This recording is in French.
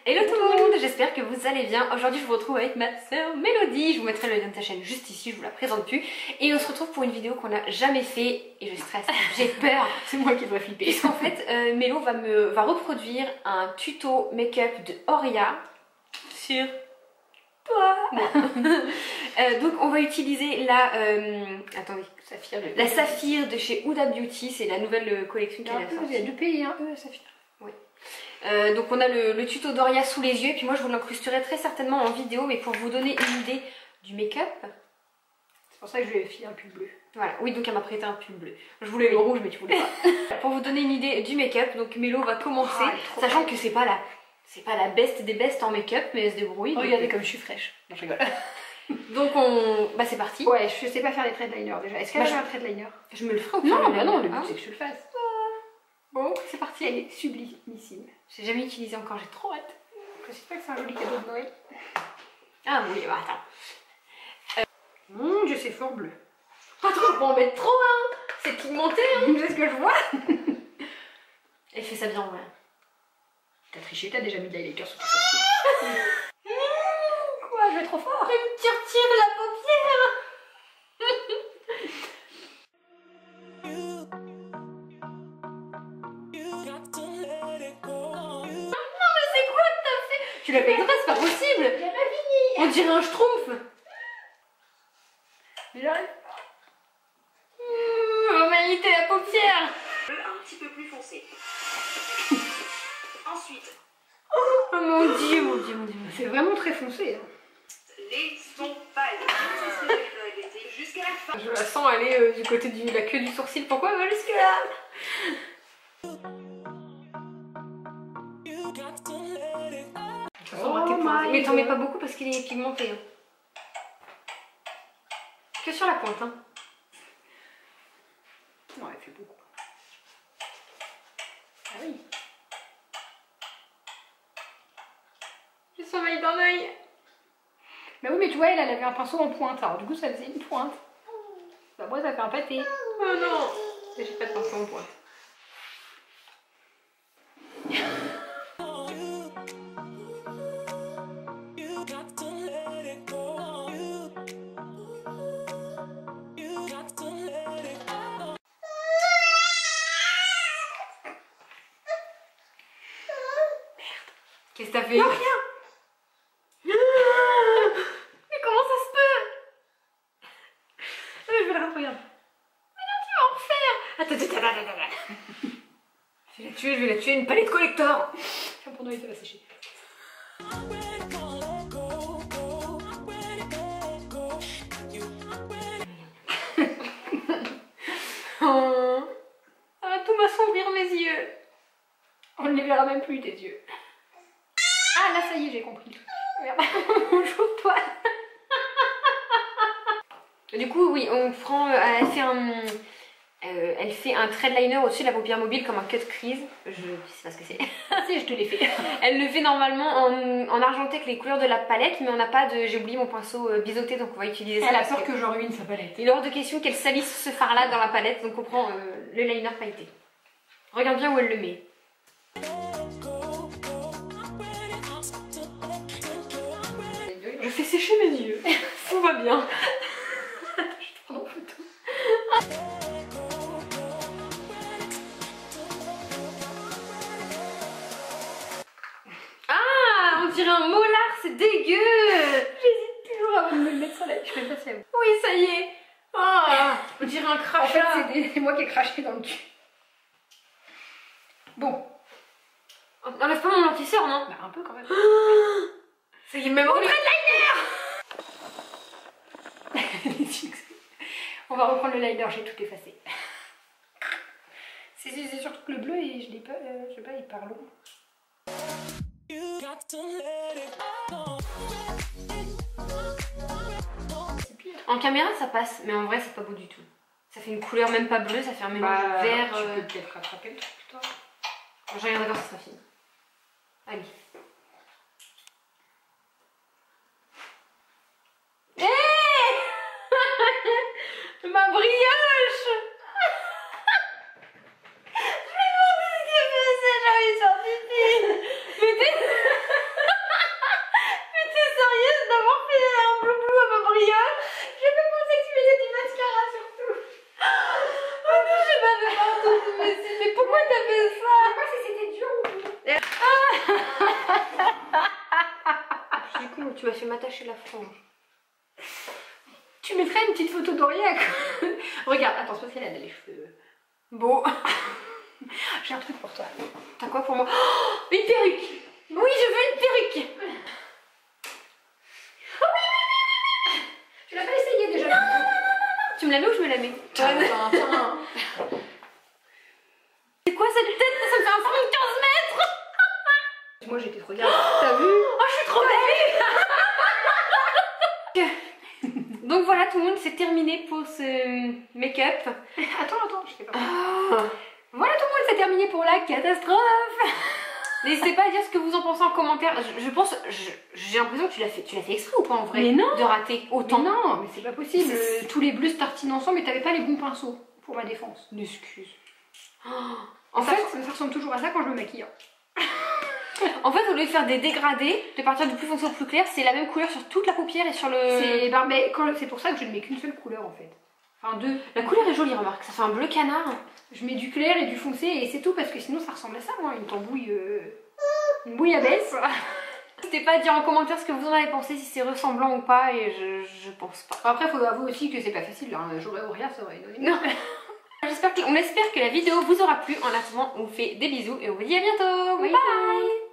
Hello tout le monde, j'espère que vous allez bien. Aujourd'hui je vous retrouve avec ma soeur Mélodie. Je vous mettrai le lien de sa chaîne juste ici, je vous la présente plus. Et on se retrouve pour une vidéo qu'on n'a jamais fait. Et je stresse, j'ai peur. C'est moi qui dois flipper. Puisqu'en fait, Mélo va reproduire un tuto make-up de Oria sur toi. Donc on va utiliser la... attendez, la Saphir de chez Huda Beauty. C'est la nouvelle collection qu'elle a sortie. Il y a deux pays, hein, Saphir. Oui. Donc on a le tuto d'Oria sous les yeux et puis moi je vous l'incrusterai très certainement en vidéo, mais pour vous donner une idée du make-up. C'est pour ça que je lui ai filé un pull bleu. Voilà, oui, donc elle m'a prêté un pull bleu. Je voulais le rouge mais tu voulais pas. Pour vous donner une idée du make-up, donc Mélo va commencer, sachant que c'est pas la best des bestes en make-up, mais elle se débrouille. Regardez comme je suis fraîche. Non, je rigole. Donc bah c'est parti. Ouais, je sais pas faire les traits de liner déjà. Est-ce qu'elle a un trait de liner? Je me le ferai au Non, bah non, le but c'est que je le fasse. Bon, c'est parti. Elle est sublimissime. J'ai jamais utilisé encore, j'ai trop hâte. Je sais pas que c'est un joli cadeau de Noël. Ah oui, bah attends. Mon dieu, c'est fort bleu. Pas trop pour en mettre trop, hein. C'est pigmenté, hein. C'est ce que je vois. Elle fait ça bien, ouais. T'as triché, t'as déjà mis de l'highlighter sur tes sourcils. Quoi, je vais trop fort. Elle me tire la paupière. Non mais c'est quoi que t'as fait? Tu l'as fait exprès, c'est pas possible. J'ai pas fini. On dirait un schtroumpf. Mais j'arrive. Humanité la paupière. Un petit peu plus foncé. Ensuite, Oh mon dieu, mon dieu, mon dieu. C'est vraiment très foncé. Hein. les tons pâles. C'est ce que je vais répéter jusqu'à la fin. Je la sens aller du côté de la queue du sourcil. Pourquoi elle va jusque là? Mais t'en mets pas beaucoup parce qu'il est pigmenté. Hein. Que sur la pointe. Hein. Non, elle fait beaucoup. Ah oui. Je sommeille d'un œil. Bah oui, mais tu vois, elle avait un pinceau en pointe. Alors du coup, ça faisait une pointe. Bah moi, ça fait un pâté. Oh non. J'ai pas de pinceau en pointe. Qu'est-ce que t'as fait? Non, rien. Mais comment ça se peut? Je vais le regarder. Mais non, tu vas en refaire. Attends. Je vais la tuer, une palette collector. Tiens, pour Noël, ça va sécher. Oh. Ça va tout m'assombrir mes yeux. On ne les verra même plus, tes yeux. Ah, là, ça y est, j'ai compris. Regarde. Bonjour toi. Du coup, oui, on prend. Elle fait un trait de liner au-dessus de la paupière mobile comme un cut crease. Je sais pas ce que c'est. Si, je te l'ai fait. Elle le fait normalement en argenté avec les couleurs de la palette, mais on n'a pas de. J'ai oublié mon pinceau biseauté, donc on va utiliser ça. Elle a peur que je ruine sa palette. Il est hors de question qu'elle salisse ce fard-là dans la palette, donc on prend le liner pailleté. Regarde bien où elle le met. Je fais sécher mes yeux. Tout va bien. Je te prends en photo. Ah, on dirait un molar, c'est dégueu. J'hésite toujours avant de me le mettre sur la... Je sais pas si elle... Oui, ça y est. Ah, on dirait un crachat. En fait, c'est moi qui ai craché dans le cul. Bon. Enlève pas mon lentisseur, non? Bah, un peu quand même. Ça y est, même au trait de On va reprendre le liner, j'ai tout effacé. C'est surtout que le bleu, et je l'ai pas, je sais pas, il part long. En caméra, ça passe, mais en vrai, c'est pas beau du tout. Ça fait une couleur même pas bleue, ça fait un mélange vert. Tu peux peut-être rattraper le truc, toi. Je regarde d'accord, ça sera fini. Allez. Ma brioche. Je me demandais ce qu'elle faisait, j'avais sorti pipi. Mais Mais pourquoi t'as fait ça? Moi, c'était dur ou pas? Du coup, tu m'as fait m'attacher la frange. Tu mettrais une petite photo d'Auria. Regarde, attends, c'est parce qu'elle a les cheveux. Beau. J'ai un truc pour toi. T'as quoi pour moi? Oh, une perruque. Oui, je veux une perruque. Tu l'as pas essayé déjà? Non. Tu me la mets ou je me la mets? Attends. C'est quoi cette tête? Ça me fait un front de 15 mètres. Moi, j'étais trop regarde. T'as vu? Oh, je suis trop belle. Donc voilà, tout le monde, c'est terminé pour ce make-up. Attends, je fais pas. Voilà, tout le monde, c'est terminé pour la catastrophe. N'hésitez pas à dire ce que vous en pensez en commentaire. Je pense, j'ai l'impression que tu l'as fait exprès ou pas en vrai? Mais non. De rater autant. Mais non, mais c'est pas possible. Tous les bleus se tartinent ensemble, mais t'avais pas les bons pinceaux pour ma défense. Une excuse. En fait, ça ressemble toujours à ça quand je me maquille. En fait, au lieu de faire des dégradés, de partir du plus foncé au plus clair, c'est la même couleur sur toute la paupière et sur le... C'est pour ça que je ne mets qu'une seule couleur en fait. Enfin deux. La couleur est jolie, remarque, ça fait un bleu canard. Je mets du clair et du foncé et c'est tout parce que sinon ça ressemble à ça, moi, une tambouille... Une bouillabaisse. N'hésitez pas à dire en commentaire ce que vous en avez pensé, si c'est ressemblant ou pas, et je pense pas. Après, il faut avouer aussi que c'est pas facile, hein. J'aurais Auria, ça aurait donné... Non. On espère que la vidéo vous aura plu. En attendant, on vous fait des bisous et on vous dit à bientôt. Oui. Bye.